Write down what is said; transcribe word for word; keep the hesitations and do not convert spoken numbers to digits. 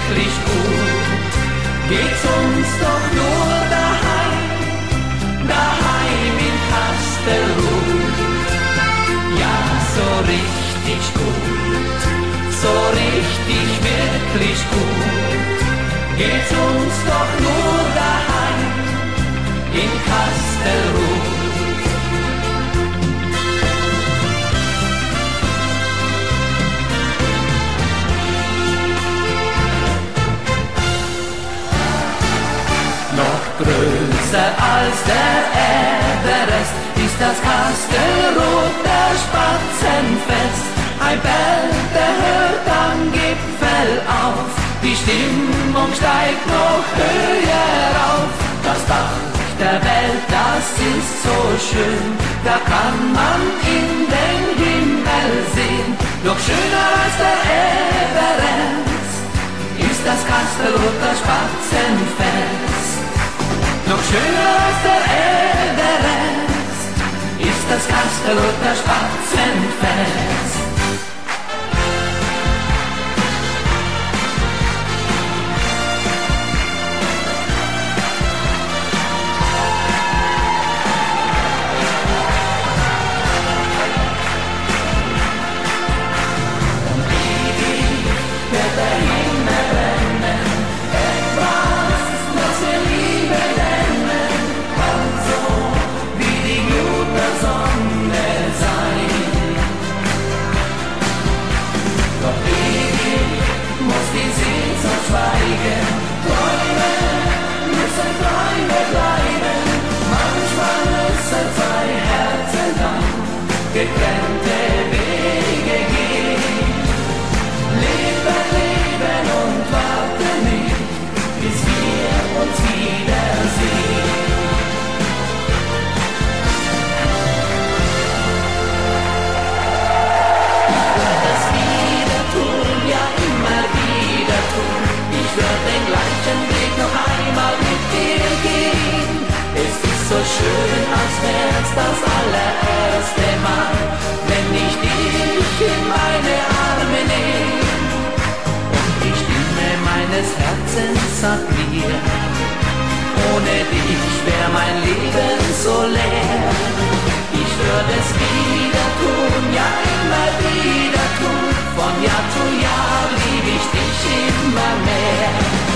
wirklich gut. Geht's uns doch nur daheim, daheim in Kastelruth. Ja, so richtig gut, so richtig wirklich gut. Geht's uns doch nur daheim in Kastelruth. Noch größer als der Everest ist das Kastelruther Spatzenfest. Ein Berg, der hört am Gipfel auf, die Stimmung steigt noch höher auf. Das Dach der Welt, das ist so schön, da kann man in den Himmel sehen. Noch schöner als der Everest ist das Kastelruther Spatzenfest. Noch schöner als der Everest ist das Kastelruther Spatzenfest. Getrennte Wege gehen, leben, leben und warten nicht, bis wir uns wiedersehen. Ich würde es wieder tun, ja immer wieder tun. Ich würde den gleichen Weg noch einmal mit dir gehen. Es ist so schön, als wär's das allererste Mal, wenn ich dich in meine Arme nehm. Und die Stimme meines Herzens sagt mir, ohne dich wär mein Leben so leer. Ich würde es wieder tun, ja immer wieder tun. Von Jahr zu Jahr lieb ich dich immer mehr.